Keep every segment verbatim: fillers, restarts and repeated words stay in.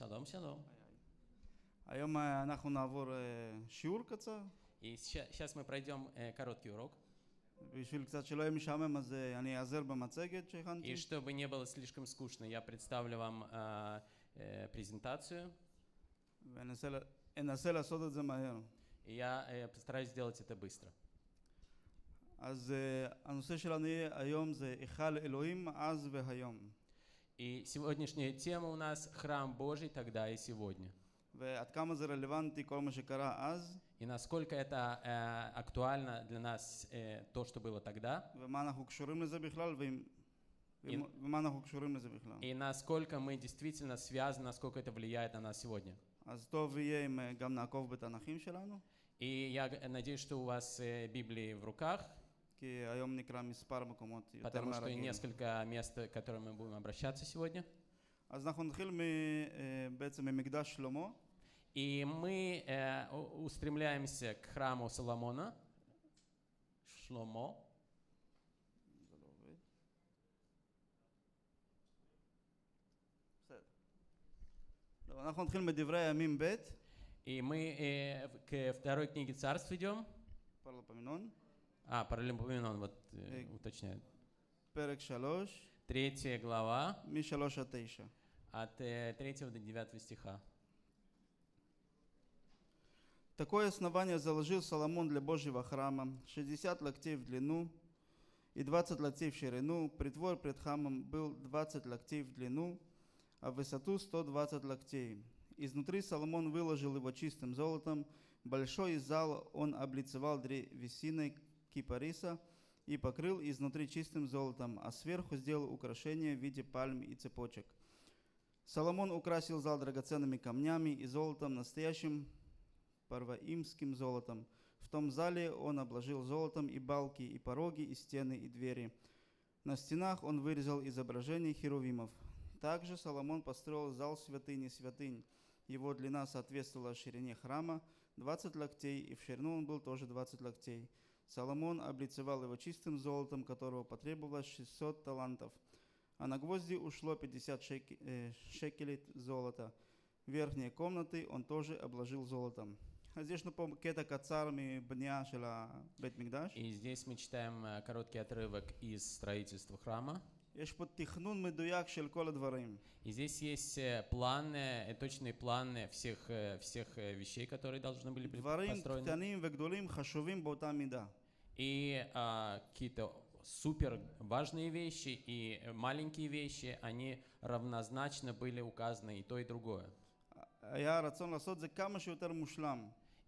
Шалом, шалом. היום אנחנו נעבור שיעור קצר. И сейчас мы пройдем э, короткий урок. בשביל קצת שלא יהיה משעמם, אז אני אעזר במצגת שהכנתי. И чтобы не было слишком скучно, я представлю вам э, э, презентацию. ואנסה לעשות את זה מהר. И я э, постараюсь сделать это быстро. אז הנושא שלנו היום זה היכל אלוהים אז והיום. И сегодняшняя тема у нас храм Божий тогда и сегодня. ועד כמה זה רלוונטי כל מה שקרה אז. И насколько это э, актуально для нас э, то, что было тогда. ומה אנחנו קשורים לזה בכלל ועם ומה אנחנו קשורים לזה בכלל. И насколько мы действительно связаны, насколько это влияет на нас сегодня. אז טוב יהיה אם גם נעקוב בתנ"כים שלנו. И я надеюсь, что у вас э, Библии в руках. כי היום נקרא מספר מקומות יותר Потому что מהרגיל. несколько мест, к которым мы будем обращаться сегодня. אז אנחנו נתחיל בעצם ממקדש שלמה. И мы э, устремляемся к храму Соломона. Шломо. אנחנו נתחיל מדברי הימים ב'. И мы э, к второй книге Царств идем. פרלפומנון. А, Паралипоменон, вот э, уточняет. פרק שלוש. Третья глава. משלוש עד תשע. От э, третьего до девятого стиха. Такое основание заложил Соломон для Божьего храма, шестьдесят локтей в длину и двадцать локтей в ширину. Притвор пред храмом был двадцать локтей в длину, а в высоту сто двадцать локтей. Изнутри Соломон выложил его чистым золотом. Большой зал он облицевал древесиной кипариса и покрыл изнутри чистым золотом, а сверху сделал украшения в виде пальм и цепочек. Соломон украсил зал драгоценными камнями и золотом, настоящим парваимским золотом. В том зале он обложил золотом и балки, и пороги, и стены, и двери. На стенах он вырезал изображения херувимов. Также Соломон построил зал святыни святынь. Его длина соответствовала ширине храма двадцать локтей, и в ширину он был тоже двадцать локтей. Соломон облицевал его чистым золотом, которого потребовалось шестьсот талантов. А на гвозди ушло пятьдесят шеки, э, шекелей золота. Верхние комнаты он тоже обложил золотом. אז יש לנו פה קטע קצר מבנייה של בית מקדש. И здесь мы читаем э, короткий отрывок из строительства храма. יש פה תכנון מדויק של כל הדברים. И здесь есть э, планы, э, точные планы всех, э, всех э, вещей, которые должны были быть דברים построены. קטנים וגדולים חשובים באותה מידה. И э, какие-то супер важные вещи и маленькие вещи, они равнозначно были указаны и то, и другое. היה רצון לעשות זה כמה שיותר מושלם.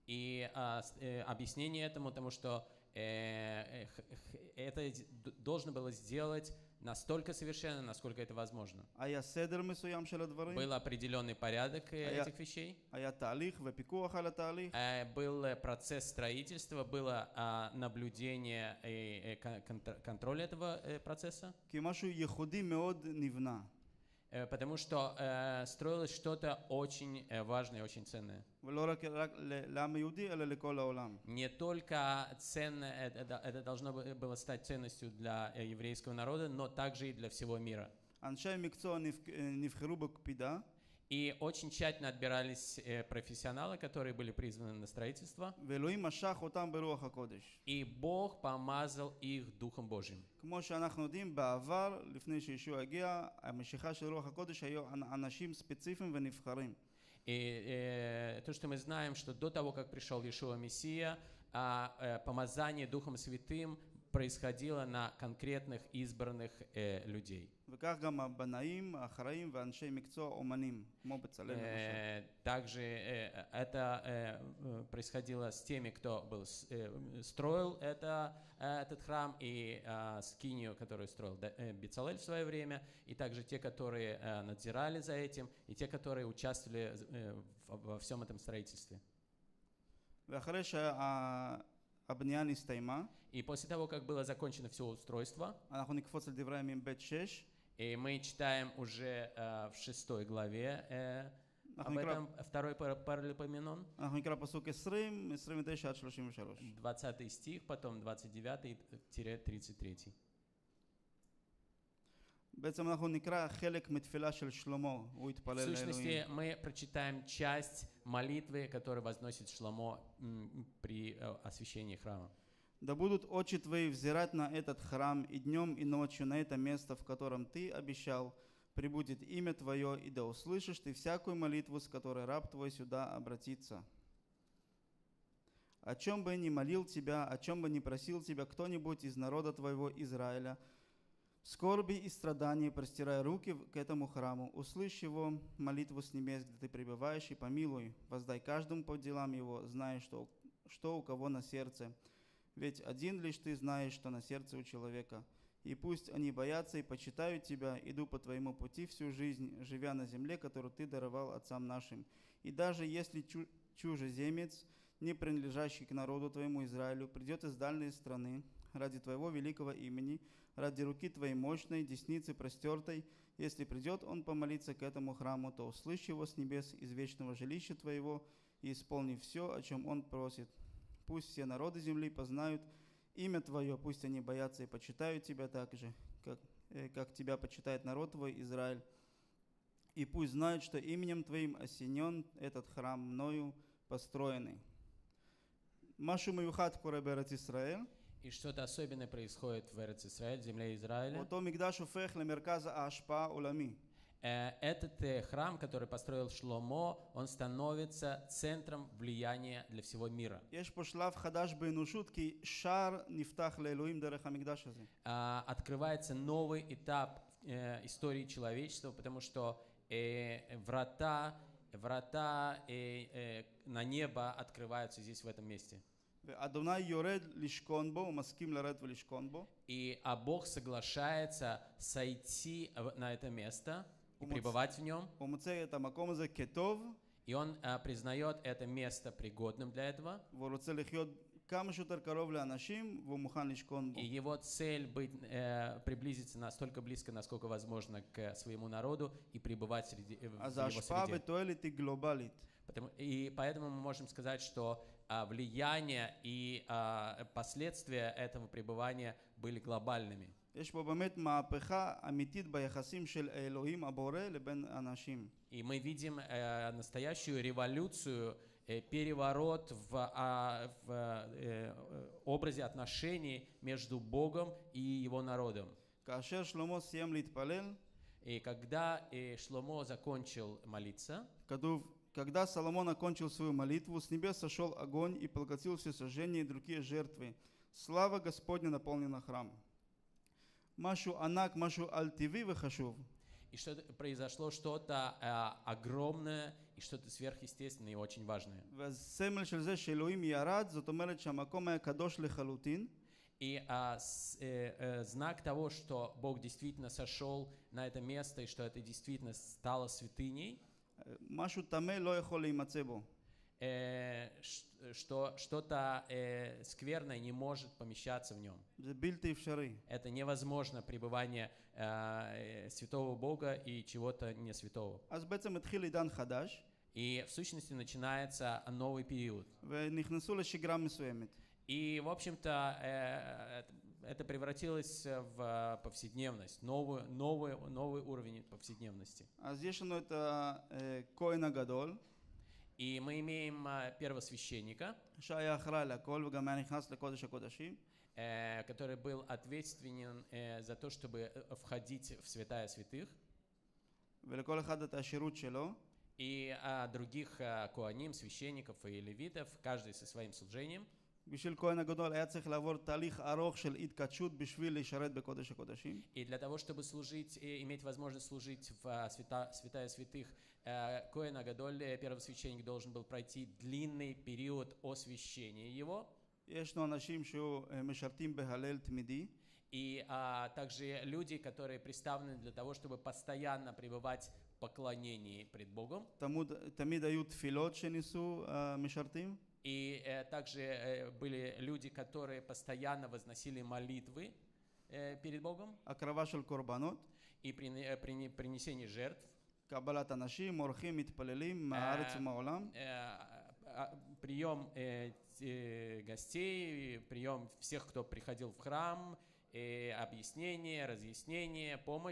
И а, э, объяснение этому, тому что э, э, это должно было сделать настолько совершенно, насколько это возможно. היה סדר מסוים של הדברים. Был определенный порядок היה, этих вещей. היה תהליך ופיקוח על התהליך. Э, был процесс строительства, было а, наблюдение и, и контроль этого э, процесса. כי משהו ייחודי מאוד נבנה. Потому что э, строилось что-то очень э, важное, очень ценное. Не только ценное, это, это должно было стать ценностью для еврейского народа, но также и для всего мира. И очень тщательно отбирались э, профессионалы, которые были призваны на строительство. И Бог помазал их Духом Божьим. И э, то, что мы знаем, что до того, как пришел Иешуа Мессия, а, э, помазание Духом Святым происходило на конкретных избранных э, людей. Э, также э, это э, происходило с теми, кто был, э, строил это, э, этот храм, и э, скинию, которую строил э, Бецалель в свое время, и также те, которые э, надзирали за этим, и те, которые участвовали э, во всем этом строительстве. И после того, как было закончено все устройство, и мы читаем уже э, в шестой главе э, об этом, второй Паралипоменон, двадцатый стих, потом двадцать девятый тридцать третий. בעצם אנחנו נקרא חלק מתפילה של שלמה, הוא В התפלל לאלוהים. сущности, мы прочитаем часть молитвы, которую возносит Шломо м, при э, освящении храма. Да будут очи твои взирать на этот храм и днем, и ночью, на это место, в котором ты обещал, прибудет имя твое, и да услышишь ты всякую молитву, с которой раб твой сюда обратится. О чем бы ни молил тебя, о чем бы ни просил тебя кто-нибудь из народа твоего Израиля, в скорби и страдании простирай руки к этому храму, услышь его молитву с небес, где ты пребываешь, и помилуй, воздай каждому по делам его, зная, что, что у кого на сердце. Ведь один лишь ты знаешь, что на сердце у человека. И пусть они боятся и почитают тебя, иду по твоему пути всю жизнь, живя на земле, которую ты даровал отцам нашим. И даже если чу- чужеземец, не принадлежащий к народу твоему Израилю, придет из дальней страны ради твоего великого имени, ради руки твоей мощной, десницы простертой, если придет он помолиться к этому храму, то услышь его с небес из вечного жилища твоего и исполни все, о чем он просит. Пусть все народы земли познают имя твое, пусть они боятся и почитают тебя так же, как, э, как тебя почитает народ твой Израиль. И пусть знают, что именем твоим осенен этот храм мною построенный. Машу миюхат коре בארץ ישראל. И что-то особенное происходит в Эрец-Исраэль, в земле Израиля. אותו מקדש הופך למרכז ההשפעה העולמי. Э, Этот э, храм, который построил Шломо, он становится центром влияния для всего мира. יש פה שלב חדש באנושות, כי שער נפתח לאלוהים דרך המקדש הזה. А, Открывается новый этап э, истории человечества, потому что э, врата, врата э, э, на небо открываются здесь, в этом месте. ואדוני יורד לשכון בו, הוא מסכים לרדת ולשכון בו. И а Бог соглашается сойти в- на это место и пребывать в нем. הוא מוצא את המקום הזה כטוב, И он а, признает это место пригодным для этого. והוא רוצה לחיות כמה שיותר קרוב לאנשים, והוא מוכן לשכון בו. И его цель быть, э, приблизиться настолько близко, насколько возможно, к своему народу и пребывать среди, э, в אז его ההשפעה среде. ותועלת היא גלובלית. Потому- и поэтому мы можем сказать, что а, влияние и а, последствия этого пребывания были глобальными. יש פה באמת מהפכה אמיתית ביחסים של אלוהים הבורא לבין אנשים. И мы видим э, настоящую революцию, э, переворот в, а, в э, э, образе отношений между Богом и его народом. כאשר שלמה סיים להתפלל, И когда э, Шломо закончил молиться, כתוב, когда Соломон окончил свою молитву, с небес сошел огонь и поглотил все сожжения и другие жертвы. Слава Господня наполнила храм. משהו ענק, משהו על-טבעי וחשוב. и что произошло что-то э, огромное и что-то сверхъестественное и очень важное. והסמל של זה שאלוהים ירד, זאת אומרת שהמקום היה קדוש לחלוטין. И а, с- э, э, знак того, что Бог действительно сошел на это место и что это действительно стало святыней, משהו טמא לא יכול להימצא бо. э, ш- что что-то э, скверное не может помещаться в нем. זה בלתי אפשרי. Это невозможно пребывание э, э, святого Бога и чего-то не святого. אז בעצם התחיל עידן חדש, И в сущности начинается новый период. ונכנסו לשגרה מסוימת. И, в общем-то, э, это превратилось в повседневность, новый, новый, новый уровень повседневности. אז יש לנו את הכהן הגדול, И мы имеем э, первосвященника, שהיה אחראי לכל וגם היה נכנס לקודש הקודשים. э, который был ответственен э, за то, чтобы э, входить в святая святых, ולכל אחד את השירות שלו. и э, других э, коаним, священников и левитов, каждый со своим служением. בשביל כהן הגדול היה צריך לעבור תהליך ארוך של התקדשות בשביל לשרת בקודש הקודשים. И для того, чтобы служить, и иметь возможность служить в э, свята, святая святых, э, Коэн Агадоль, э, первосвященник, должен был пройти длинный период освящения его. יש לנו אנשים שמשרתים בהלל תמידי, И а, также люди, которые представлены для того, чтобы постоянно пребывать в поклонении пред Богом. תמיד, תמיד היו תפילות שניסו המשרתים, И э, также э, были люди, которые постоянно возносили молитвы э, перед Богом הקרבה של קורבנות, и при, э, при принесении жертв. קבלת אנשים, אורחים, מתפללים מהארץ ומהעולם. Э, а, прием э, те- гостей, прием всех, кто приходил в храм, э, объяснение, разъяснение, помощь.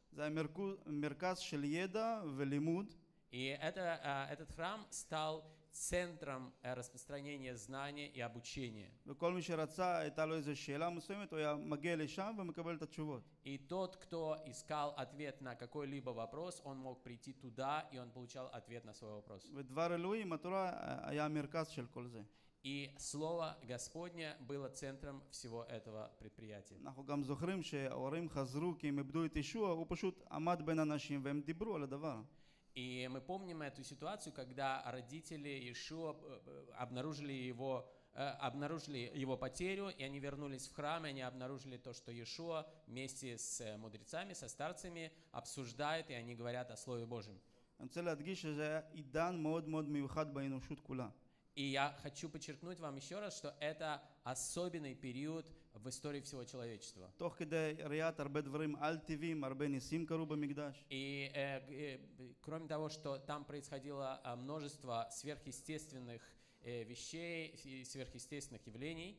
זה המרכו- מרכז של ידע ולימוד, И это, а, этот храм стал центром э, распространения знания и обучения. וכל מי שרצה, הייתה לו איזו שאלה מסוימת, הוא היה מגיע לשם ומקבל את התשובות. И тот, кто искал ответ на какой-либо вопрос, он мог прийти туда, и он получал ответ на свой вопрос. ודבר אלוהים, התורה, היה המרכז של כל זה. И Слово Господне было центром всего этого предприятия. אנחנו גם זוכרים שההורים חזרו כי הם איבדו את ישוע, הוא פשוט עמד בין אנשים והם דיברו על הדבר. И мы помним эту ситуацию, когда родители Иешуа э, обнаружили его, э, обнаружили его потерю, и они вернулись в храм, и они обнаружили то, что Иешуа вместе с э, мудрецами, со старцами обсуждает, и они говорят о Слове Божьем. אני רוצה להדגיש שזה היה עידן מאוד מאוד מיוחד באנושות כולה. И я хочу подчеркнуть вам еще раз, что это особенный период в истории всего человечества. תוך כדי ראיית הרבה דברים על טבעיים, הרבה ניסים קרו במקדש. И э, э, кроме того, что там происходило э, множество сверхъестественных э, вещей и сверхъестественных явлений,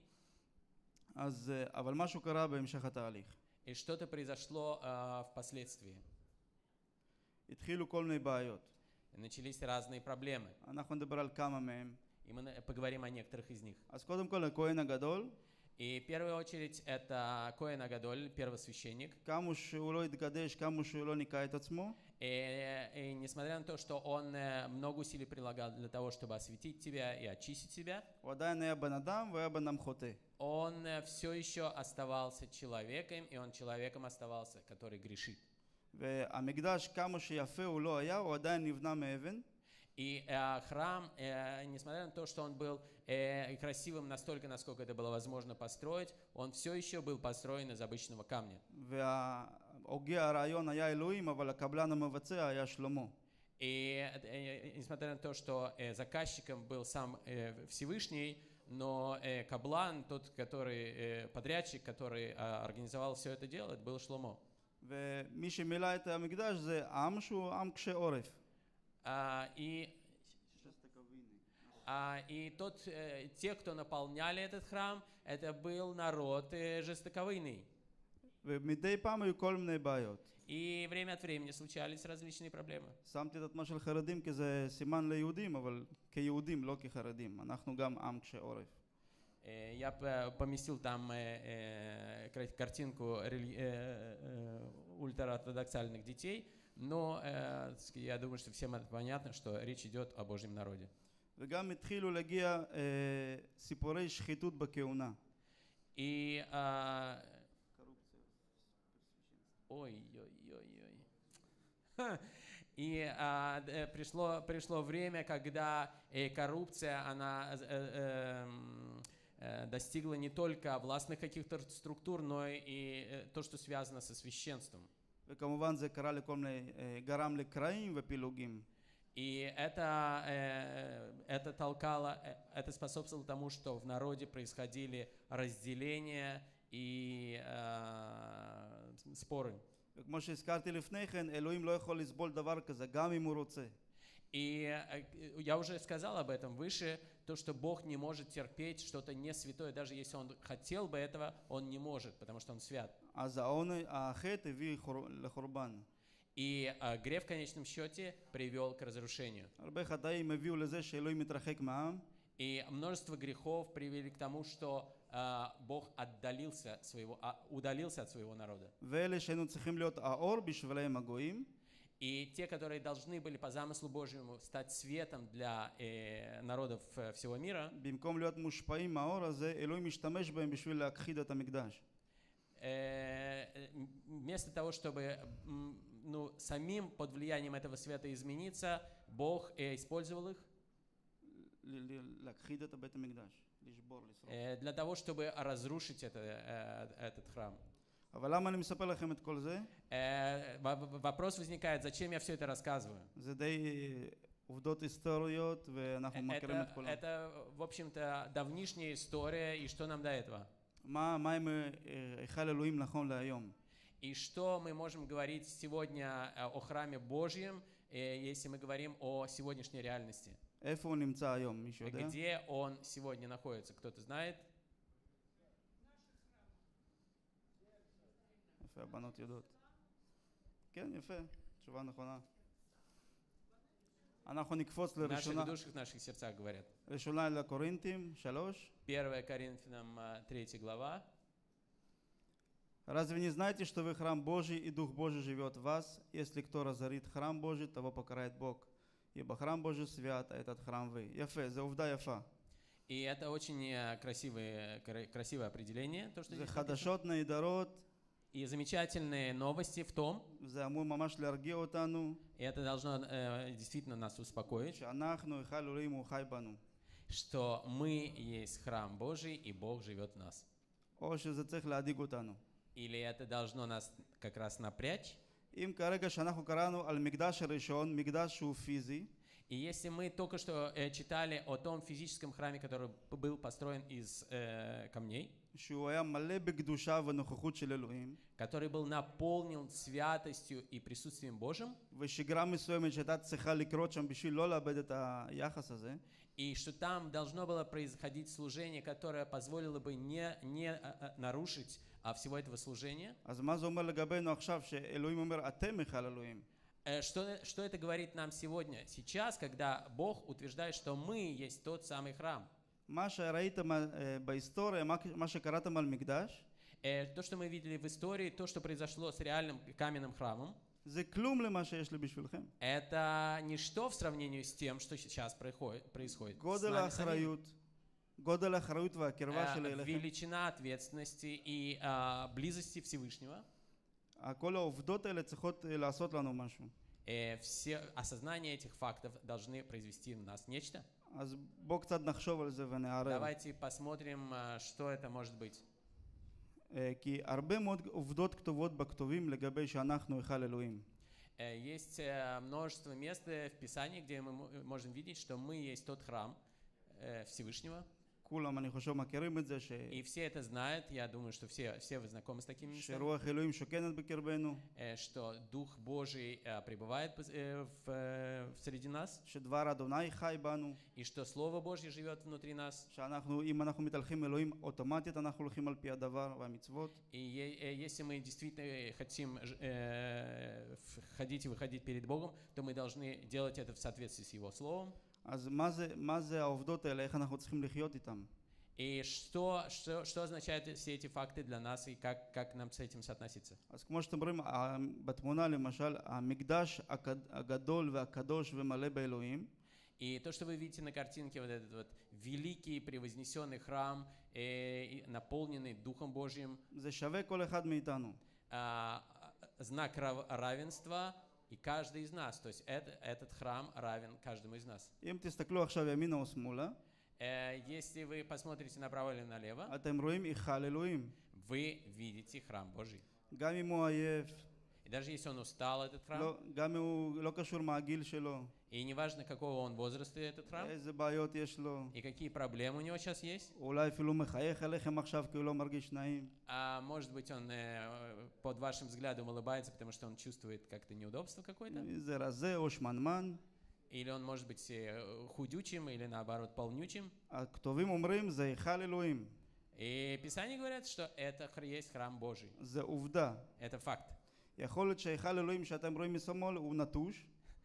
אז, אה, אבל משהו קרה בהמשך התהליך. и что-то произошло э, впоследствии. התחילו כל מיני בעיות. Начались разные проблемы, אנחנו נדבר על כמה מהם. и мы на- поговорим о некоторых из них. אז קודם כל הכהן הגדול, И в первую очередь это Коэн Агадоль, первосвященник. כמה שהוא לא התקדש, כמה שהוא לא ניקה את עצמו, И, и несмотря на то, что он э, много усилий прилагал для того, чтобы осветить тебя и очистить тебя, הוא עדיין היה בן אדם והיה בן אדם חוטא. он э, все еще оставался человеком, и он человеком оставался, который грешит. והמקדש, כמה שיפה הוא לא היה, הוא עדיין נבנה מאבן, И э, храм, э, несмотря на то, что он был э, красивым настолько, насколько это было возможно построить, он все еще был построен из обычного камня. וההוגה הרעיון היה אלוהים, אבל הקבלן המבצע היה שלמה. И э, несмотря на то, что э, заказчиком был сам э, Всевышний, но э, Каблан, тот, который э, подрядчик, который э, организовал все это дело, это был Шломо. ומי שמילא את המקדש זה עם שהוא עם קשה עורף. А, и, а, и тот, э, те, кто наполняли этот храм, это был народ э, жестоковыйный. ומדי פעם היו כל מיני בעיות. И время от времени случались различные проблемы. שמתי את התמה של חרדים כי זה סימן ליהודים, אבל כיהודים, לא כחרדים. אנחנו גם עם קשה עורף. Э, Я п- поместил там э, э, кра- картинку рели- э, э, ультраортодоксальных детей, но э, так сказать, я думаю, что всем это понятно, что речь идет о Божьем народе. וגם התחילו להגיע אה, סיפורי שחיתות בכהונה. И а, ой, ой, ой, ой. Ха. И а, д- э, пришло, пришло время, когда э, коррупция, она э, э, м, э, достигла не только властных каких-то структур, но и э, то, что связано со священством. וכמובן זה קרה לכל מיני, אה, גרם לקרעים ופילוגים. И это, э, это толкало, э, это способствовало тому, что в народе происходили разделения и э, споры. וכמו שהזכרתי לפני כן, אלוהים לא יכול לסבול דבר כזה, גם אם הוא רוצה. И э, я уже сказал об этом выше, то, что Бог не может терпеть что-то не святое, даже если Он хотел бы этого, Он не может, потому что Он свят. אז העונש, החטא הביא חור- לחורבן. И э, грех в конечном счете привел к разрушению. הרבה חטאים הביאו לזה שאלוהים מתרחק מהעם, И множество грехов привели к тому, что э, Бог отдалился своего, а, удалился от своего народа. ואלה שהיינו צריכים להיות האור בשבילם הגויים, И те, которые должны были по замыслу Божьему стать светом для э, народов э, всего мира, במקום להיות מושפעים מהאור הזה, אלוהים משתמש בהם בשביל להכחיד את המקדש. э, вместо того, чтобы м, ну, самим под влиянием этого света измениться, Бог э, использовал их ל- ל- להכחיד את בית המקדש, לשבור, לשרוף. э, для того, чтобы разрушить это, э, этот храм. אבל למה אני מספר לכם את כל זה? Э, во- во- Вопрос возникает, зачем я все это рассказываю? זה די אה, עובדות היסטוריות, ואנחנו מכירים את Это, כולם. это, в общем-то, давнишняя история, и что нам до этого? מה מה עם אה, היכל אלוהים נכון להיום? И что мы можем говорить сегодня э, о храме Божьем, э, если мы говорим о сегодняшней реальности? איפה הוא נמצא היום? מישהו יודע? Где он сегодня находится? Кто-то знает? יפה, הבנות יודעות. כן, יפה, תשובה נכונה. אנחנו נקפוץ В наших לראשונה, душах, в наших сердцах говорят. ראשונה לקורינתים, שלוש. первое Коринфянам, а, третья глава. Разве не знаете, что вы храм Божий, и Дух Божий живет в вас? Если кто разорит храм Божий, того покарает Бог. Ибо храм Божий свят, а этот храм вы. יפה, זה עובדה יפה. И это очень э, красивое, кра- красивое определение, то, что זה здесь написано. חדשות נהדרות, И замечательные новости в том, זה אמור ממש להרגיע אותנו, и это должно э, действительно нас успокоить, שאנחנו היכל אלוהים הוא חי בנו. что мы есть храм Божий, и Бог живет в нас. או שזה צריך להדאיג אותנו. Или это должно нас как раз напрячь. אם כרגע שאנחנו קראנו על מקדש הראשון, מקדש שהוא פיזי, И если мы только что э, читали о том физическом храме, который п- был построен из э, камней, שהוא היה מלא בקדושה ונוכחות של אלוהים, который был наполнен святостью и присутствием Божьим, ושגרה מסוימת שהייתה צריכה לקרות שם בשביל לא לאבד את היחס הזה, и что там должно было происходить служение, которое позволило бы не, не а, а, нарушить а, всего этого служения. אז מה זה אומר לגבינו עכשיו שאלוהים אומר אתם היכל אלוהים? Э, Что, что это говорит нам сегодня? Сейчас, когда Бог утверждает, что мы есть тот самый храм. מה שראיתם אה, בהיסטוריה, מה- מה שקראתם על מקדש, Э, То, что мы видели в истории, то, что произошло с реальным каменным храмом, זה כלום למה שיש לי בשבילכם. это ничто в сравнении с тем, что сейчас происходит. происходит с גודל нами самими. האחריות, גודל האחריות והקרבה Э, שלי אליכם, Величина ответственности и а, близости Всевышнего. כל העובדות האלה צריכות אה, לעשות לנו משהו. Э, Все осознание этих фактов должны произвести в нас нечто. אז בואו קצת נחשוב על זה ונערב. Давайте посмотрим, а, что это может быть. אה, כי הרבה מאוד עובדות כתובות בכתובים לגבי שאנחנו היכל אלוהים. Э, Есть э, множество мест э, в Писании, где мы мо- можем видеть, что мы есть тот храм э, Всевышнего. כולם, אני חושב, מכירים את זה, ש... И все это знают. Я думаю, что все, все вы знакомы с такими местами. שרוח אלוהים שוקנת בקרבנו, Э, Что Дух Божий э, пребывает пос- э, в, э, среди нас. שדבר אדוני חי бану, И что Слово Божье живет внутри нас. שאנחנו, אם אנחנו מתהלכים אלוהים, אוטומטית אנחנו הולכים על פי הדבר והמצוות. И е- э, если мы действительно э, хотим ж- э, входить и выходить перед Богом, то мы должны делать это в соответствии с Его Словом. אז מה זה, מה זה העובדות האלה, איך אנחנו צריכים לחיות איתם? И что, что, что означают все эти факты для нас и как, как нам с этим соотноситься? אז כמו שאתם רואים, ה- בתמונה למשל, המקדש הקד- הגדול והקדוש ומלא באלוהים, И то, что вы видите на картинке, вот этот вот великий превознесенный храм, э, и наполненный Духом Божьим, זה שווה כל אחד מאיתנו. а, знак рав- равенства, и каждый из нас. То есть это, этот храм равен каждому из нас. אם תסתכלו עכשיו ימינה או שמאלה, Э, Если вы посмотрите направо или налево, אתם רואים היכל אלוהים. вы видите храм Божий. גם אם הוא עייף, И даже если он устал, этот храм, לא, גם אם הוא לא קשור מה הגיל שלו, и неважно, какого он возраста, этот храм, איזה בעיות יש לו, и какие проблемы у него сейчас есть, אולי אפילו מחייך אליכם עכשיו כי הוא לא מרגיש נעים. а может быть, он э, под вашим взглядом улыбается, потому что он чувствует как-то неудобство какое-то, זה רזה או שמנמן. или он может быть э, худючим, или наоборот полнючим. הכתובים אומרים זה היכל אלוהים. И Писание говорят, что это хр- есть храм Божий. זה עובדה. Это факт. יכול להיות שהיכל אלוהים שאתם רואים משמאל הוא נטוש,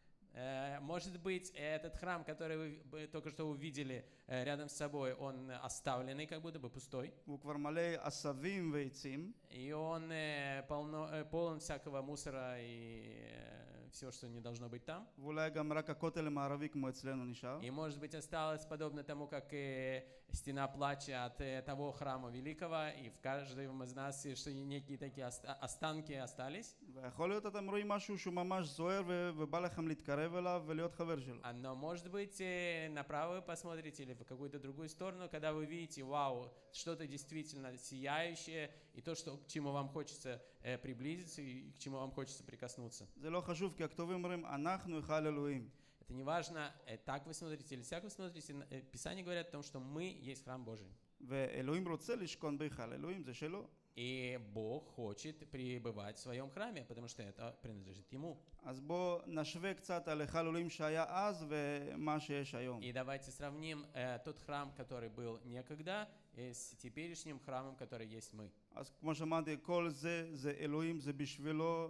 Э, Может быть, этот храм, который вы бы только что увидели э, рядом с собой, он оставленный, как будто бы пустой, והוא כבר מלא עשבים ועצים, и он э, полно, э, полон всякого мусора и все, что не должно быть там. ואולי גם רק הכותל המערבי כמו אצלנו нишар. И, может быть, осталось подобно тому, как и стена плача от э, того храма великого, и в каждом из нас, и что некие такие оста- останки остались. ויכול להיות אתם רואים משהו שהוא ממש זוהר ו- ובא לכם להתקרב אליו ולהיות חבר שלו. А, Но, может быть, э, направо вы посмотрите или в какую-то другую сторону, когда вы видите, вау, что-то действительно сияющее, и то, что, к чему вам хочется э, приблизиться, и к чему вам хочется прикоснуться. זה לא חשוב כי הכתובים אומרים אנחנו היכל אלוהים. Это не важно, э, так вы смотрите или сяк вы смотрите, н- э, Писание говорят о том, что мы есть храм Божий. ואלוהים רוצה לשכון בהיכל אלוהים, זה שלו. И Бог хочет пребывать в своем храме, потому что это принадлежит Ему. אז בואו נשווה קצת על היכל אלוהים שהיה אז ומה שיש היום. И давайте сравним э, тот храм, который был некогда, э, с теперешним храмом, который есть мы. אז כמו שאמרתי, כל זה זה אלוהים, זה בשבילו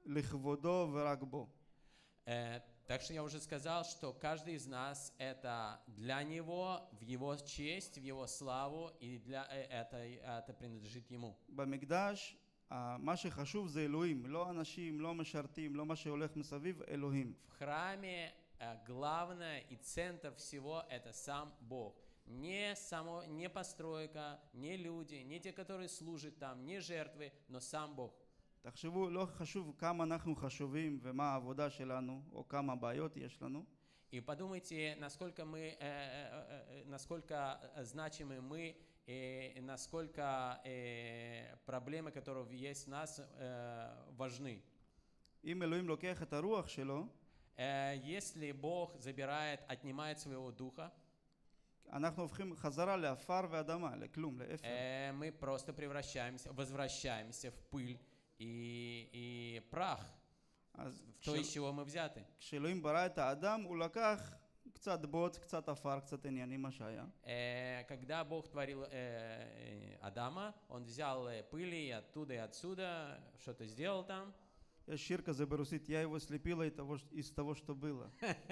לכבודו ורק בו. Э, Так что я уже сказал, что каждый из нас это для него, в его честь, в его славу, и для э, это, это принадлежит ему. במקדש, ה- מה שחשוב זה אלוהים, לא אנשים, לא משרתים, לא מה שהולך מסביב, אלוהים. В храме э, главное и центр всего это сам Бог. Не, само, не постройка, не люди, не те, которые служат там, не жертвы, но сам Бог. תחשבו, לא חשוב כמה אנחנו חשובים ומה העבודה שלנו, או כמה בעיות יש לנו. И подумайте, насколько мы, э, э, э, насколько значимы мы, и насколько э, проблемы, которые есть в нас, э, важны. אם אלוהים לוקח את הרוח שלו, Э, Если Бог забирает, отнимает своего духа, אנחנו הופכים חזרה לעפר ואדמה, לכלום, לאפר. э, мы просто превращаемся, возвращаемся в пыль и, и прах, אז в то, из чего мы взяты. כשאלוהים ברא את האדם, הוא לקח קצת בוץ, קצת עפר, קצת עניינים, מה שהיה. Э, Когда Бог творил э, э, Адама, Он взял э, пыли и оттуда, и отсюда, что-то сделал там. יש שיר כזה ברוסית, я его слепила из того, из того, что было.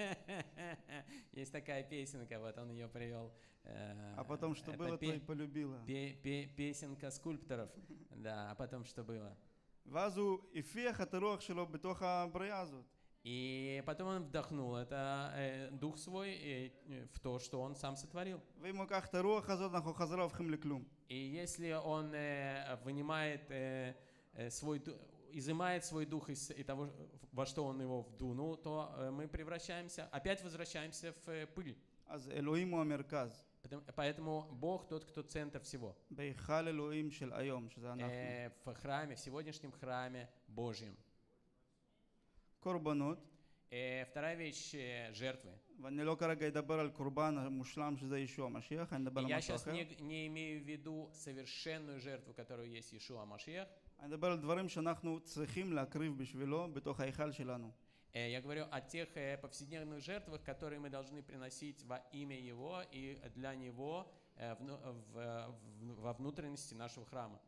Есть такая песенка, вот он ее привел. э, А потом, что это было, то и пе- полюбила. пе- пе- Песенка скульпторов. Да, а потом что было? ואז הוא הפיח את הרוח שלו בתוך הבריאה הזאת. И потом он вдохнул это э, дух свой э, э, в то, что он сам сотворил. ואם הוא לקח את הרוח הזאת, אנחנו חזרה הופכים לכלום. И если он э, вынимает э, э, свой, ду- изымает свой дух из, из того, во что он его вдунул, то э, мы превращаемся, опять возвращаемся в э, пыль. אז אלוהים הוא המרכז. Потому- Поэтому Бог тот, кто центр всего. בהיכל אלוהים של היום, שזה אנחנו. Э, в храме, в сегодняшнем храме Божьем. קורבנות, Э, Вторая вещь э, жертвы. ואני לא כרגע אדבר על קורבן המושלם שזה ישוע המשיח, אני אדבר И על я משהו сейчас אחר. не, не имею в виду совершенную жертву, которую есть Иешуа Машиах. אני אדבר על דברים שאנחנו צריכים להקריב בשבילו בתוך ההיכל שלנו. Э, Я говорю о тех э, повседневных жертвах, которые мы должны приносить во имя Его и для Него э, вну- в- в- во внутренности нашего храма.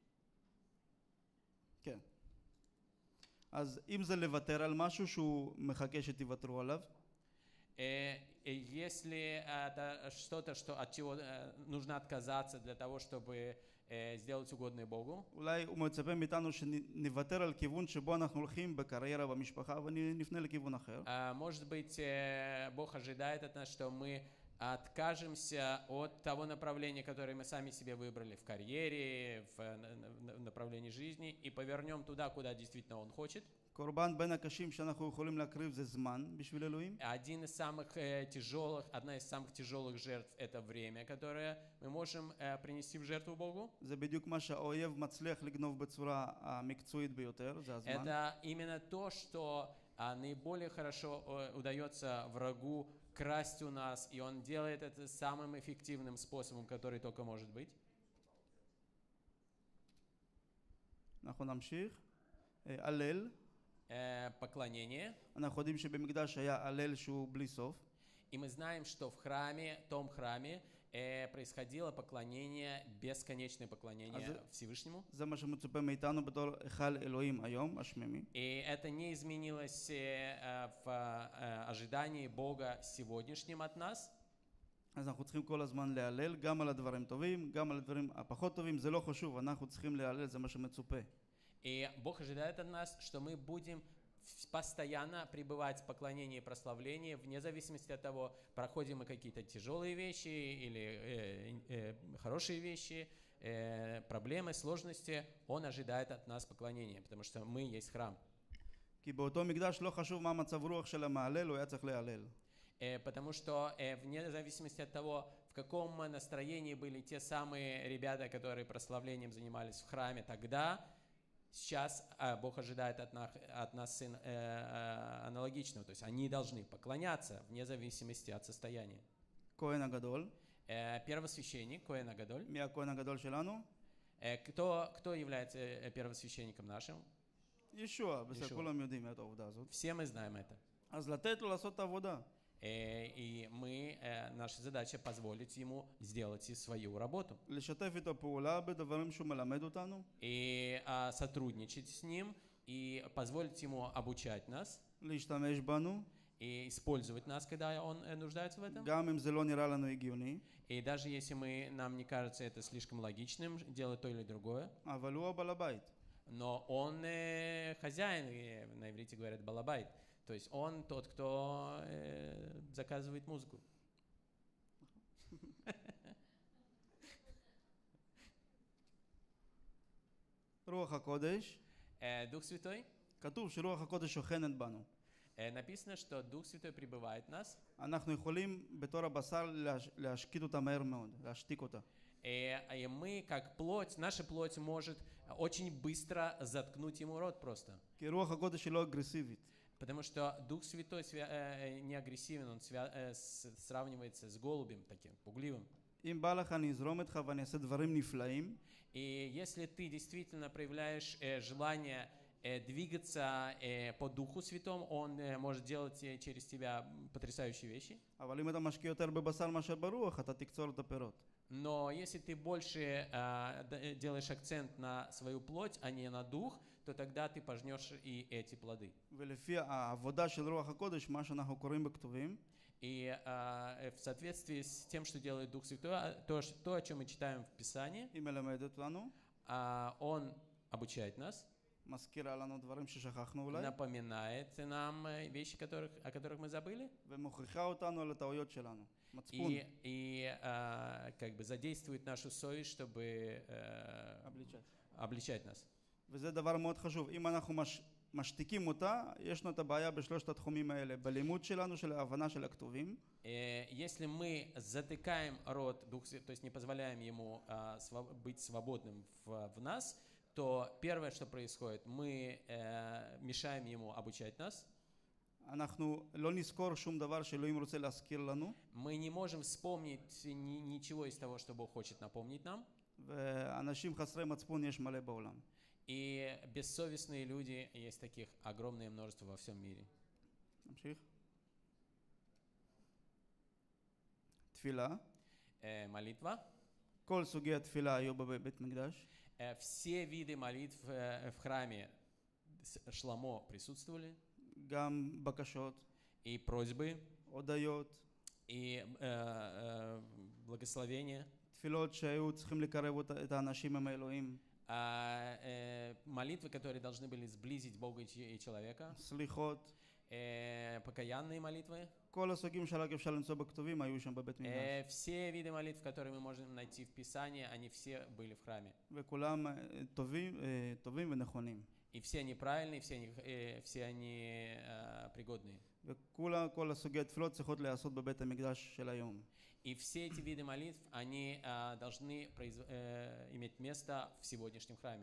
כן. אז אם זה לוותר על משהו שהוא מחכה שתוותרו עליו, Э, и Если это что-то, что, от чего э, нужно отказаться для того, чтобы э, сделать угодное Богу, אולי הוא מצפה מאיתנו שנוותר על כיוון שבו אנחנו הולכים בקריירה במשפחה ונפנה לכיוון אחר. а, может быть, э, Бог ожидает от нас, что мы откажемся от того направления, которое мы сами себе выбрали в карьере, в э, на- на- направлении жизни, и повернем туда, куда действительно Он хочет. קורבן בין הקשים שאנחנו יכולים להקריב זה זמן בשביל אלוהים. Один из самых э, тяжелых, одна из самых тяжелых жертв – это время, которое мы можем э, принести в жертву Богу. זה בדיוק מה שהאויב מצליח לגנוב בצורה המקצועית ביותר, זה הזמן. Это именно то, что а, наиболее хорошо э, удается врагу красть у нас, и он делает это самым эффективным способом, который только может быть. אנחנו נמשיך. אה, הלל, Э, Поклонение. אנחנו יודעים שבמקדש היה הלל שהוא בלי סוף. И мы знаем, что в храме, том храме, э, происходило поклонение, бесконечное поклонение А за- Всевышнему. זה מה שמצופה מאיתנו בתור היכל אלוהים היום, השממי. И это не изменилось э, э, в э, ожидании Бога сегодняшнем от нас. אז אנחנו צריכים כל הזמן להלל, גם על הדברים טובים, גם על הדברים הפחות טובים, זה לא חשוב, אנחנו צריכים להלל, זה מה שמצופה. И Бог ожидает от нас, что мы будем в- постоянно пребывать в поклонении и прославлении, вне зависимости от того, проходим мы какие-то тяжелые вещи или э, э, хорошие вещи, э, проблемы, сложности. Он ожидает от нас поклонения, потому что мы есть храм. כי באותו מקדש לא חשוב מה מצב רוח של המהלל, הוא היה צריך להלל. Э, Потому что э, вне зависимости от того, в каком настроении были те самые ребята, которые прославлением занимались в храме тогда, сейчас э, Бог ожидает от нас, от нас ин- э, э, аналогичного. То есть они должны поклоняться вне зависимости от состояния. כהן הגדול, Э, Первосвященник, Коэн Агадоль. מי הכהן הגדול שלנו? Э, Кто, кто является э, первосвященником нашим? ישוע, בסדר, ישוע. כולם יודעים את העובדה הזאת. Все мы знаем это. אז לתת לו לעשות את העבודה. Э, И мы, э, наша задача позволить ему сделать и свою работу. לשתף איתו פעולה בדברים שהוא מלמד אותנו, И а, сотрудничать с ним и позволить ему обучать нас להשתמש бану, и использовать нас, когда он э, нуждается в этом. גם אם זה לא נראה לנו הגיוני, И даже если мы, нам не кажется это слишком логичным, делать то или другое, אבל הוא הבעל הבית. но он э, хозяин, э, на иврите говорят балабайт, то есть он тот, кто э, заказывает музыку. רוח הקודש, Э, Дух Святой, כתוב שרוח הקודש שוכנת בנו. э, написано, что Дух Святой пребывает в нас, אנחנו יכולים בתור הבשר להש- להשקיט אותה מהר מאוד, להשתיק אותה. и, и мы, как плоть, наша плоть может очень быстро заткнуть ему рот просто. כי רוח הקודש היא לא אגרסיבית. Потому что Дух Святой свя- э, не агрессивен, он свя- э, с- сравнивается с голубем таким, пугливым. אם בא לך אני אזרום איתך ואני אעשה דברים נפלאים, И если ты действительно проявляешь э, желание э, двигаться э, по Духу Святому, Он э, может делать э, через тебя потрясающие вещи. אבל אם אתה משקיע יותר בבשר מאשר ברוח, אתה תקצור את הפירות. Но если ты больше э, д- э, делаешь акцент на свою плоть, а не на Дух, то тогда ты пожнешь и эти плоды. ולפי העבודה של רוח הקודש, מה שאנחנו קוראים בכתובים, И э, в соответствии с тем, что делает Дух Святой, а, то, ш- то, о чем мы читаем в Писании, היא מלמדת לנו, а, Он обучает нас, מזכירה לנו דברים ששכחנו אולי, напоминает нам э, вещи, которых, о которых мы забыли, ומוכיחה אותנו על הטעויות שלנו. מצפון, и, и а, как бы задействует нашу совесть, чтобы э, обличать. обличать нас. וזה דבר מאוד חשוב. אם אנחנו מש, משתיקים אותה, יש לנו את הבעיה בשלושת התחומים האלה. בלימוד שלנו, של ההבנה של הכתובים, Э, Если мы затыкаем рот, Дух Свя- то есть не позволяем ему а, сва- быть свободным в, в нас, то первое, что происходит, мы э, мешаем ему обучать нас, אנחנו לא נזכור שום דבר שאלוהים רוצה להזכיר לנו, мы не можем вспомнить ни- ничего из того, что Бог хочет напомнить нам, ואנשים חסרי מצפון יש מלא בעולם. и бессовестные люди есть таких огромное множество во всем мире. נמשיך. תפילה. Э, Молитва. כל סוגי התפילה היו בבית מקדש. Э, Все виды молитв э, в храме с- Шломо присутствовали, גם бакашот, и просьбы, הודיות, и э, э, благословения, תפילות שהיו צריכים לקרב אותה- את האנשים עם האלוהים, а, э, молитвы, которые должны были сблизить Бога и че- и человека, סליחות, э, покаянные молитвы, כל הסוגים שרק אפשר למצוא בכתובים היו שם בבית מקדש. э, все виды молитв, которые мы можем найти в Писании, они все были в храме. וכולם אה, טובים, אה, טובים ונכונים. И все они правильные, все они, э, все они э, пригодные. וכולה, כל הסוגי התפילות צריכות להיעשות בבית המקדש של היום. И все эти виды молитв, они а, должны произв- э, иметь место в сегодняшнем храме.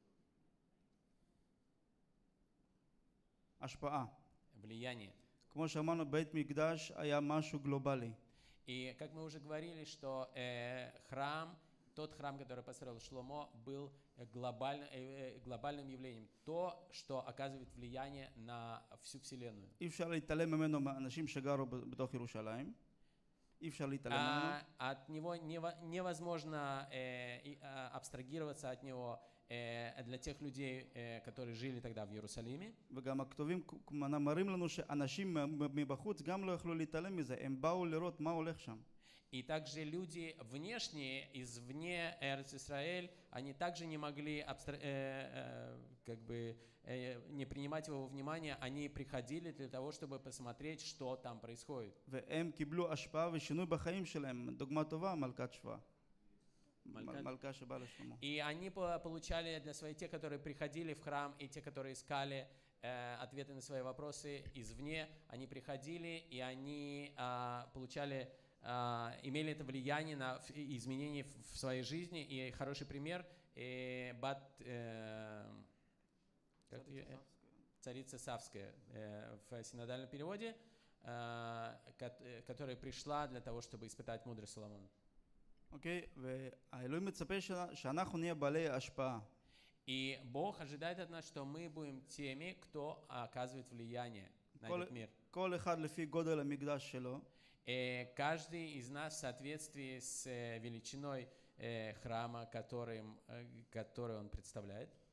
השפעה. Влияние. כמו שאמרנו, בית מקדש היה משהו גלובלי. И как мы уже говорили, что э, храм, тот храм, который построил Шломо, был э, глобаль- э, э, глобальным явлением. То, что оказывает влияние на всю Вселенную. אי אפשר להתעלם ממנו מהאנשים שגרו ב- בתוך ירושלים. אי אפשר להתעלם ממנו. А от него нево- невозможно э, и, а, абстрагироваться от него э, для тех людей, э, которые жили тогда в Иерусалиме. וגם הכתובים כ- מראים לנו שאנשים מ- מבחוץ גם לא יכלו להתעלם מזה. הם באו לראות מה הולך שם. И также люди внешние, извне Эрец Исраэль, они также не могли абстра- э, э, как бы, э, не принимать его во внимание, они приходили для того, чтобы посмотреть, что там происходит. והם קיבלו השפעה ושינוי בחיים שלהם. דוגמה טובה, מלכת שבא. מלכת- מלכה שבאה לשלמה. И они по- получали для своих, те, которые приходили в храм, и те, которые искали э, ответы на свои вопросы извне, они приходили, и они а, получали, а, имели это влияние на ф- и изменения в, в своей жизни. И хороший пример э, Бат, э, как ее, э, царица Савская э, в синодальном переводе, э, кот- э, которая пришла для того, чтобы испытать мудрость Соломона. אוקיי? והאלוהים מצפה ש- שאנחנו נהיה בעלי השפעה. И Бог ожидает от нас, что мы будем теми, кто оказывает влияние на Коли- этот мир. כל אחד לפי גודל המקדש שלו. И каждый из нас в соответствии с э, величиной э, храма, которым, э, который он представляет.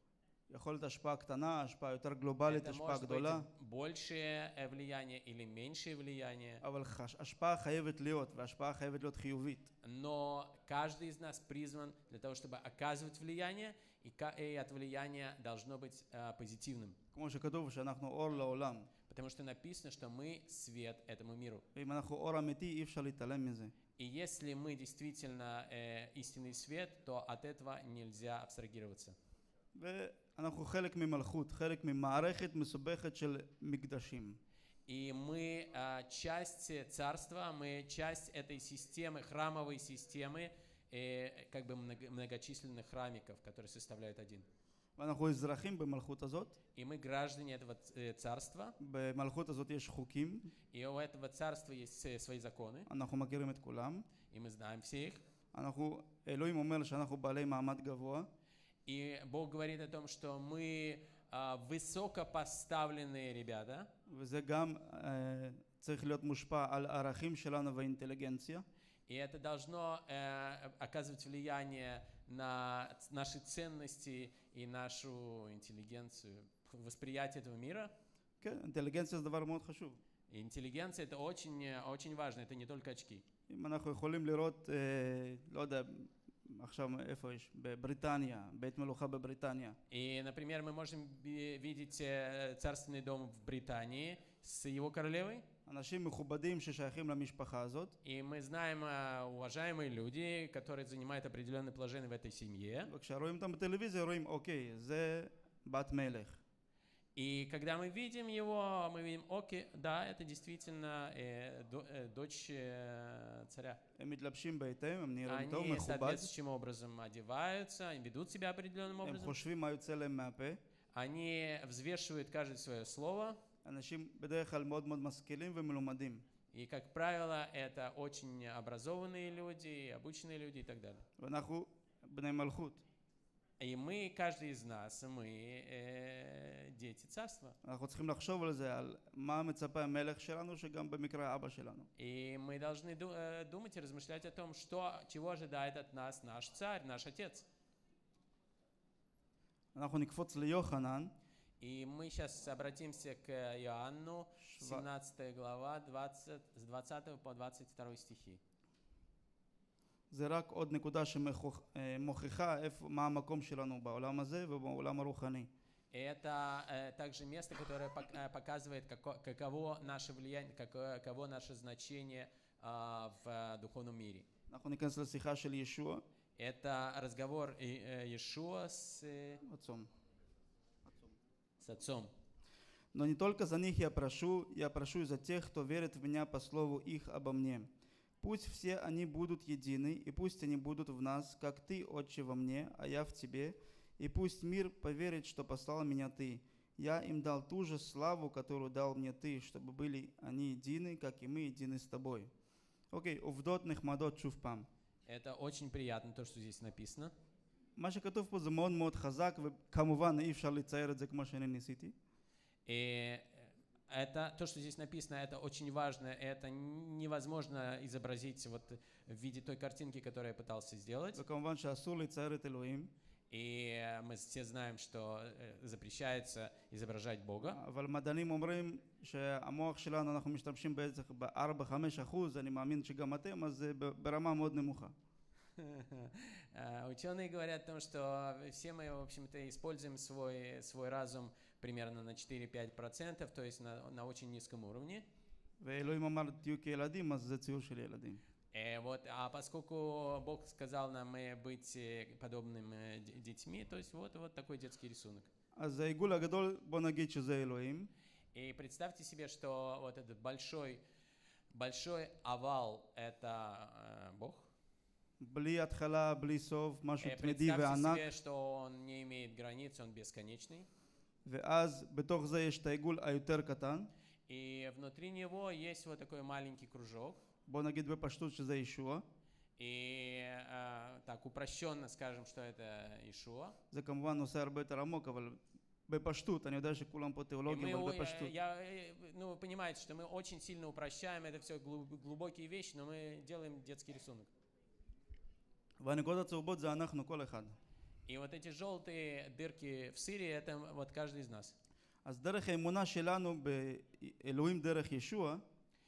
יכול להיות השפעה קטנה, השפעה יותר גלובלית, Это השפעה может быть גדולה, большее э, влияние или меньшее влияние. אבל חש- השפעה חייבת להיות, והשפעה חייבת להיות חיובית. Но каждый из нас призван для того, чтобы оказывать влияние, и, ка- и это влияние должно быть э, позитивным. כמו שכתוב שאנחנו אור לעולם. Потому что написано, что мы свет этому миру. ואם אנחנו אור אמיתי, אי אפשר להתעלם מזה. И если мы действительно э, истинный свет, то от этого нельзя абстрагироваться. ואנחנו חלק ממלכות, חלק ממערכת מסובכת של מקדשים. И мы э, часть царства, мы часть этой системы, храмовой системы, э, как бы много- многочисленных храмиков, которые составляют один. ואנחנו אזרחים במלכות הזאת. И мы граждане этого ц- э, царства, במלכות הזאת יש חוקים, и у этого царства есть э, свои законы, אנחנו מכירים את כולם. и мы знаем все их. אנחנו, אלוהים אומר שאנחנו בעלי מעמד גבוה, И Бог говорит о том, что мы а, высокопоставленные ребята, וזה גם אה, צריך להיות מושפע על הערכים שלנו והאינטליגנציה. и это должно э, оказывать влияние на ц- наши ценности и нашу интеллигенцию, восприятие этого мира. כן, אינטליגנציה זה דבר מאוד חשוב. И интеллигенция это очень, э, очень важно, это не только очки. אם אנחנו יכולים לראות, אה, לא יודע, עכשיו איפה יש? בבריטניה, בית מלוכה בבריטניה. И, например, мы можем би- видеть э, царственный дом в Британии с его королевой. אנשים מכובדים ששייכים למשפחה הזאת, И мы знаем э, уважаемые люди, которые занимают определенное положение в этой семье. וכשרואים אותם בטלוויזיה רואים, אוקיי, זה בת מלך. И когда мы видим его, мы видим, окей, да, это действительно э, до- э, дочь э, царя. הם מתלבשים בהתאם, הם נראים טוב, Они מכובד, соответствующим образом одеваются, они ведут себя определенным הם образом. חושבים מה יוצא להם מהפה. Они взвешивают каждое свое слово. אנשים בדרך כלל מאוד מאוד משכילים ומלומדים. И, как правило, это очень образованные люди, обученные люди и так далее. ואנחנו בני מלכות. И мы, каждый из нас, мы э, дети царства. אנחנו צריכים לחשוב על זה, על מה מצפה המלך שלנו, שגם במקרה אבא שלנו. И мы должны ду- э, думать и размышлять о том, что, чего ожидает от нас наш царь, наш отец. אנחנו נקפוץ ליוחנן, И мы сейчас обратимся к Иоанну, שו- семнадцатая глава, двадцать, с двадцатого по двадцать второй стихи. זה רק עוד נקודה שמוכיחה איפה, מה המקום שלנו בעולם הזה ובעולם הרוחני. И это э, также место, которое пок- э, показывает, како- каково наше влияние, какое- каково наше значение а, в э, духовном мире. אנחנו ניכנס לשיחה של ישוע, Это разговор И- э, Иешуа с, э, עצום. с отцом. Но не только за них я прошу, я прошу и за тех, кто верит в меня по слову их обо мне. Пусть все они будут едины, и пусть они будут в нас, как ты, Отче, во мне, а я в тебе, и пусть мир поверит, что послал меня ты. Я им дал ту же славу, которую дал мне ты, чтобы были они едины, как и мы едины с тобой. אוקיי, עובדות נחמדות שוב פעם. Это очень приятно, то, что здесь написано. מה שכתוב פה זה מאוד מאוד חזק, וכמובן אי אפשר לצייר את זה כמו שאני ניסיתי. И это, то, что здесь написано, это очень важно. Это невозможно изобразить вот в виде той картинки, которую я пытался сделать. וכמובן שאסור לצייר את אלוהים, И мы все знаем, что э, запрещается изображать Бога. אבל מדענים אומרים שהמוח שלנו, אנחנו משתמשים בעצם ב-ארבע עד חמש אחוז, אני מאמין שגם אתם, אז זה ב- ברמה מאוד נמוכה. Э, Ученые говорят о том, что все мы, в общем-то, используем свой, свой разум примерно на четыре-пять процентов, то есть на, на очень низком уровне. ואלוהים אמר תהיו כילדים, אז זה ציור של ילדים. Э, вот, а поскольку Бог сказал нам э, быть э, подобным э, д- детьми, то есть вот, вот такой детский рисунок. אז העיגול הגדול, בוא נגיד שזה אלוהים, И представьте себе, что вот этот большой, большой овал – это э, Бог. בלי התחלה, בלי סוף, משהו Э, תמידי Представьте וענק, себе, что он не имеет границ, он бесконечный. ואז בתוך זה יש את העיגול היותר קטן, И внутри него есть вот такой маленький кружок. בוא נגיד בפשטות שזה ישוע, И э, так упрощенно скажем, что это Ишуа. זה כמובן נושא הרבה יותר עמוק, אבל בפשטות, אני יודע שכולם פה И תיאולוגים, мы, אבל о- בפשטות. я, э, ну, вы понимаете, что мы очень сильно упрощаем, это все глубокие вещи, но мы делаем детский рисунок. והנקודות הצהובות זה אנחנו, כל אחד. И вот эти желтые дырки в сыре, это вот каждый из нас. אז דרך האמונה שלנו באלוהים דרך ישוע,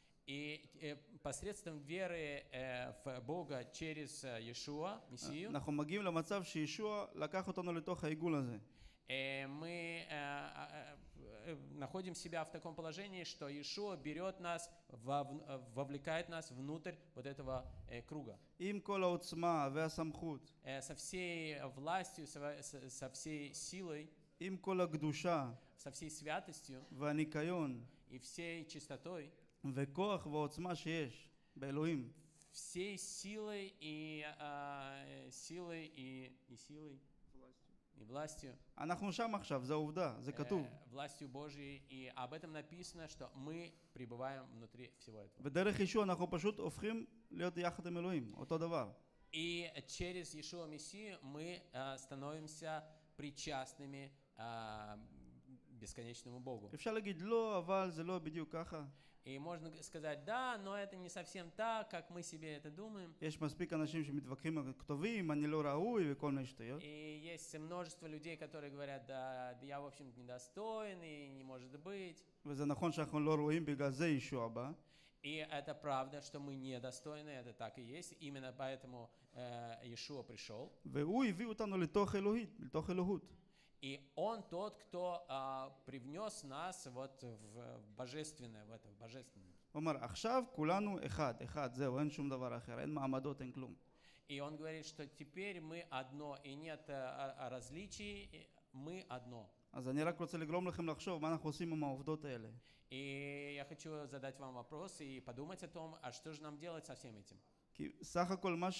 И э, посредством веры э, в Бога через э, Иешуа, Мессию, אנחנו мגיעים למצב שישוע לקח אותנו לתוך העיגול הזה. э, мы э, э, э, находим себя в таком положении, что Иешуа берет нас, вов- вовлекает нас внутрь вот этого э, круга. עם כל העוצמה והסמכות, Э, со всей властью, со, со- со всей силой, עם כל הקדושה со всей святостью והניקיון и всей чистотой, וכוח ועוצמה שיש באלוהים, всей силой и а, э, силой и, и силой и властью, אנחנו שם עכשיו, זה עובדה, זה כתוב. э, властью Божьей, и об этом написано, что мы пребываем внутри всего этого. ודרך ישוע אנחנו פשוט הופכים להיות יחד עם אלוהים, אותו דבר. И через Иешуа Мессию мы а, становимся причастными а, бесконечному Богу. אפשר להגיד לא, אבל זה לא בדיוק ככה. И можно г- сказать, да, но это не совсем так, как мы себе это думаем. יש מספיק אנשים שמתווכחים על כתובים, אני לא ראוי וכל מיני שטויות. И есть множество людей, которые говорят, да, да я, в общем, недостоин, и не может быть. וזה נכון שאנחנו לא רואים, בגלל זה ישוע בא. И это правда, что мы недостойны, это так и есть. Именно поэтому э, Иешуа пришел. והוא הביא אותנו לתוך אלוהית, לתוך אלוהות. И Он тот, кто а, привнес нас вот в божественное, в это в божественное. הוא אומר, עכשיו כולנו אחד, אחד, זהו, אין שום דבר אחר, אין מעמדות, אין כלום. И Он говорит, что теперь мы одно, и нет а, а, различий, и мы одно. אז אני רק רוצה לגרום לכם לחשוב מה אנחנו עושים עם העובדות האלה. И я хочу задать вам вопрос и подумать о том, а что же нам делать со всем этим? כי סך הכל מה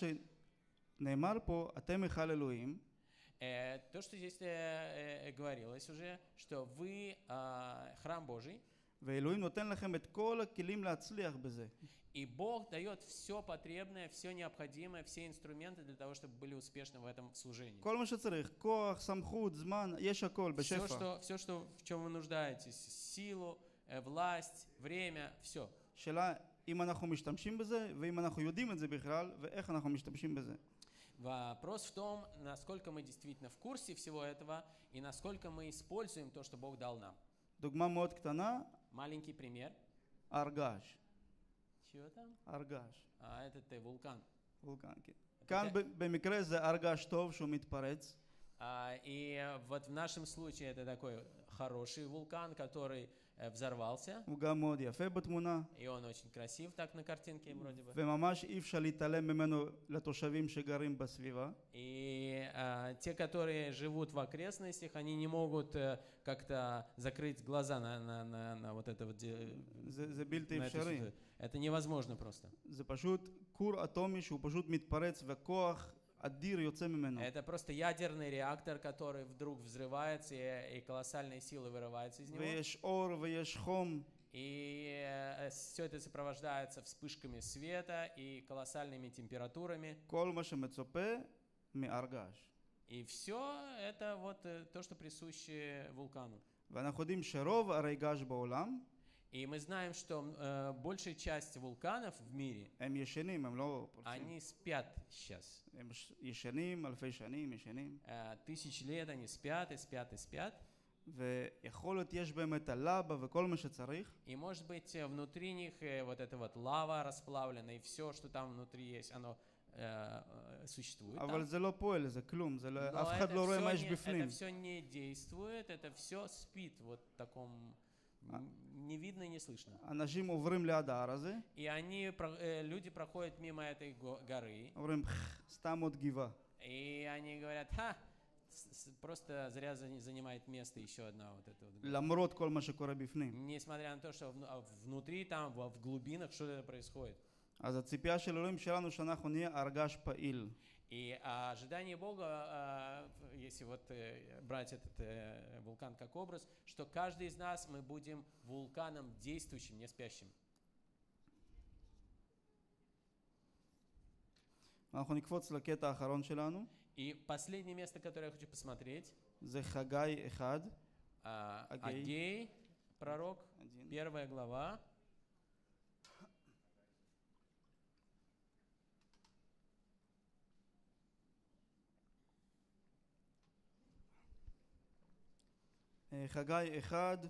שנאמר פה, אתם היכל אלוהים, Э, то, что здесь э, э, говорилось уже, что вы а, храм Божий, ואלוהים נותן לכם את כל הכלים להצליח בזה. и Бог дает все потребное, все необходимое, все инструменты для того, чтобы были успешны в этом служении. כל מה שצריך, כוח, סמכות, זמן, יש הכל Все, בשפע. что, все, что, в чем вы нуждаетесь, силу, э, власть, время, все. שאלה אם אנחנו משתמשים בזה, ואם אנחנו יודעים את זה בכלל, ואיך אנחנו משתמשים בזה. Вопрос в том, насколько мы действительно в курсе всего этого и насколько мы используем то, что Бог дал нам. דוגמה מאוד קטנה, Маленький пример. הר געש. Чего там? הר געש. А, этот э, вулкан. וולקן, כן. כאן ב- במקרה זה הר געש טוב שהוא מתפרץ, А, и э, вот в нашем случае это такой хороший вулкан, который э, взорвался, הוא גם מאוד יפה בתמונה, и он очень красив так на картинке вроде бы. וממש אי אפשר להתעלם ממנו לתושבים שגרים בסביבה. И а, те, которые живут в окрестностях, они не могут э, как-то закрыть глаза на, на, на, на вот это вот. де- זה, זה בלתי на эту אפשרי. ситуацию. Это невозможно просто. זה פשוט כור אטומי שהוא פשוט מתפרץ וכוח אדיר יוצא ממנו. Это просто ядерный реактор, который вдруг взрывается, и, и колоссальные силы вырываются из него. ויש אור ויש חום, И все это сопровождается вспышками света и колоссальными температурами. כל מה שמצופה מהר געש. И все это вот э, то, что присуще вулкану. ואנחנו יודעים שרוב הרי געש בעולם И мы знаем, что э, большая часть вулканов в мире, הם ישנים, הם לא פורצים. они спят сейчас. הם ש- ישנים אלפי שנים, ישנים. Э, Тысячи лет они спят и спят и спят. ויכול להיות יש בהם את הלבה וכל מה שצריך, И может быть э, внутри них э, вот эта вот лава расплавлена, и все, что там внутри есть, оно э, э, существует. אבל Там. זה לא פועל, זה כלום, זה לא, Но אף אחד это לא רואה מה все יש не, בפנים. это все не действует, это все спит вот в таком н- не видно и не слышно. אנשים עוברים ליד ההר הזה, И они, про- э, люди проходят мимо этой го- горы, אומרים, "פח, סתם עוד גבעה. и они говорят, ха, с- с- просто зря зани- занимает место еще одна вот эта вот гора». למרות כל מה שקורה בפנים. Несмотря на то, что вну- а внутри, там, в в глубинах, что это происходит. אז הציפייה של אלוהים שלנו שאנחנו נהיה הר געש פעיל. И а, ожидание Бога, а, если вот э, брать этот э, вулкан как образ, что каждый из нас мы будем вулканом действующим, не спящим. אנחנו נקפוץ לקטע האחרון שלנו, И последнее место, которое я хочу посмотреть, זה חגי אחד. а, Агей. Агей, пророк, один. первая глава. אה, חגי אחד,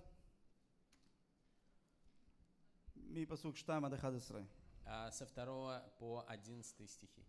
מפסוק שתיים עד אחת עשרה. А со второго по одиннадцатый стихи.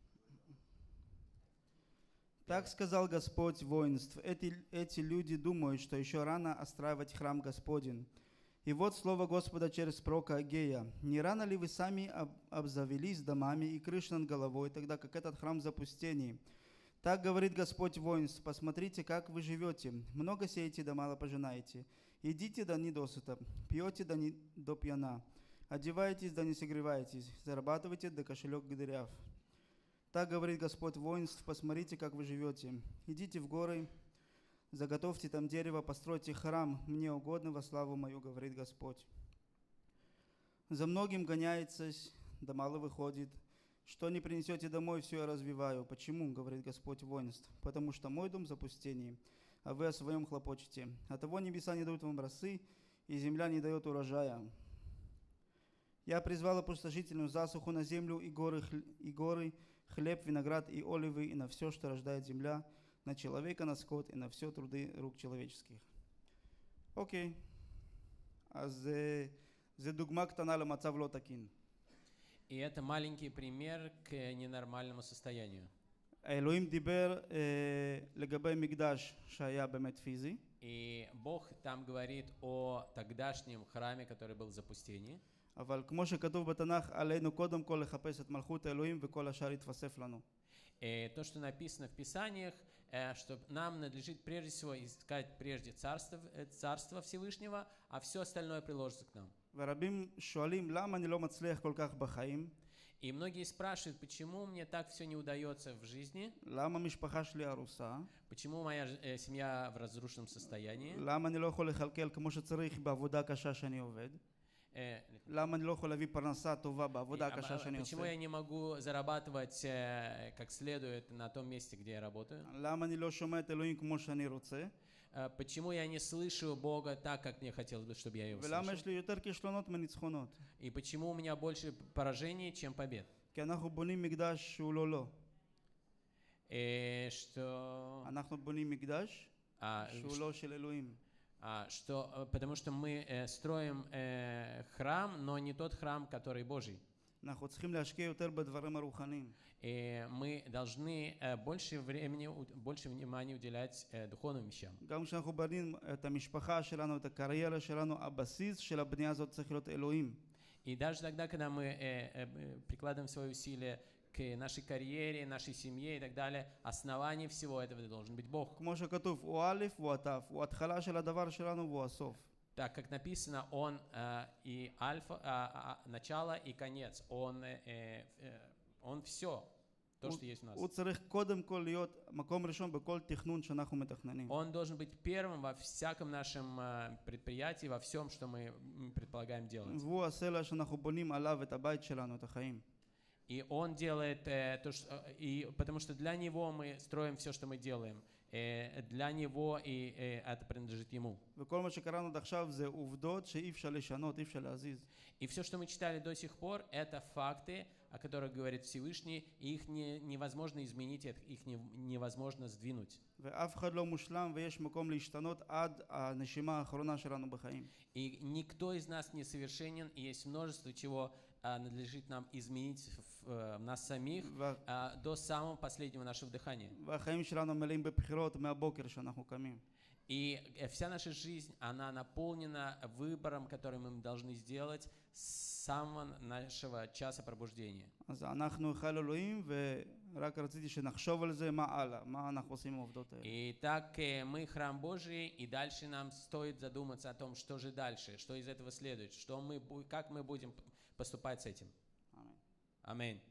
Так сказал Господь воинств: эти, эти люди думают, что еще рано отстраивать храм Господень. И вот слово Господа через пророка Агея: не рано ли вы сами об, обзавелись домами и крышей над головой, тогда как этот храм в запустении? Так говорит Господь воинств: посмотрите, как вы живете. Много сеете, да мало пожинаете. Идите, да не досыта. Пьете, да не до пьяна. Одеваетесь, да не согреваетесь. Зарабатываете, да кошелек дыряв. Так говорит Господь воинств: посмотрите, как вы живете. Идите в горы, заготовьте там дерево, постройте храм мне угодно во славу мою, говорит Господь. За многим гоняетесь, да мало выходит. Что не принесете домой, все я развиваю. Почему, говорит Господь воинств? Потому что мой дом в запустении, а вы о своем хлопочете. Оттого небеса не дают вам росы, и земля не дает урожая. Я призвал опустошительную засуху на землю и горы, и горы, хлеб, виноград и оливы, и на все, что рождает земля, на человека, на скот, и на все труды рук человеческих. אוקיי, אז זה דוגמה קטנה למצב לא תקין. И это маленький пример к ненормальному состоянию. אלוהים דיבר אה, לגבי מקדש שהיה באמת פיזי. И Бог там говорит о тогдашнем храме, который был в запустении. אבל כמו שכתוב בתנ"ך, עלינו קודם כל לחפש את מלכות האלוהים וכל השאר יתווסף לנו. И то, что написано в Писаниях, что нам надлежит прежде всего искать прежде царство, царство Всевышнего, а все остальное приложится к нам. ורבים שואלים למה אני לא מצליח כל כך בחיים? И многие спрашивают, почему мне так все не удается в жизни? למה המשפחה שלי הרוסה? Почему моя э, семья в разрушенном состоянии? למה אני לא יכול לכלכל כמו שצריך בעבודה קשה שאני עובד? Э, למה אני לא יכול להביא פרנסה טובה בעבודה а- הקשה а- שאני Почему עושה? я не могу зарабатывать э, как следует на том месте, где я работаю? למה אני לא שומע את אלוהים כמו שאני רוצה? Э, Почему я не слышу Бога так, как мне хотелось бы, чтобы я его ולמה слышал? יש לי יותר כישלונות מניצחונות? И почему у меня больше поражений, чем побед? כי אנחנו בונים מקדש שהוא לא לא. Э, Что... אנחנו בונים מקדש а, שהוא ш- לא של אלוהים. а, что, э, потому что мы э, строим э, храм, но не тот храм, который Божий. אנחנו צריכים להשקיע יותר בדברים הרוחניים. И мы должны э, больше времени, у- больше внимания уделять э, духовным вещам. גם כשאנחנו בונים את המשפחה שלנו, את הקריירה שלנו, הבסיס של הבנייה הזאת צריך להיות אלוהים. И даже тогда, когда мы э, э, прикладываем свои усилия к нашей карьере, нашей семье и так далее, основание всего этого должен быть Бог. כמו שכתוב, הוא א' הוא הת', הוא התחלה של הדבר שלנו והוא הסוף. Так как написано, Он э, и альфа, а, а, начало и конец. Он, э, э, он все, то, הוא- что есть у нас. הוא צריך קודם כל להיות מקום ראשון בכל תכנון שאנחנו מתכננים. Он должен быть первым во всяком нашем э, предприятии, во всем, что мы м, предполагаем делать. והוא הסלע שאנחנו בונים עליו את הבית שלנו, את החיים. И Он делает э, то, что, э, и, потому что для Него мы строим все, что мы делаем. Э, для Него и э, это принадлежит Ему. וכל מה שקראנו עד עכשיו זה עובדות שאי אפשר לשנות, אי אפשר להזיז. И все, что мы читали до сих пор, это факты, о которых говорит Всевышний, и их не, невозможно изменить, это- их не- невозможно сдвинуть. ואף אחד לא мушлам, ויש מקום להשתנות עד הנשימה האחרונה שלנו בחיים. И никто из нас не совершенен, и есть множество чего а, надлежит нам изменить в, э, в нас самих וה- а, до самого последнего нашего дыхания. והחיים שלנו מלאים בבחירות מהבוקר שאנחנו קמים. И э, вся наша жизнь, она наполнена выбором, который мы должны сделать с самого нашего часа пробуждения. אז אנחנו היכל אלוהים, ורק רציתי שנחשוב על זה, מה הלאה, מה אנחנו עושים עם העובדות האלה. И так э, мы храм Божий, и дальше нам стоит задуматься о том, что же дальше, что из этого следует, что мы, бу- как мы будем поступать с этим. אמן. Аминь.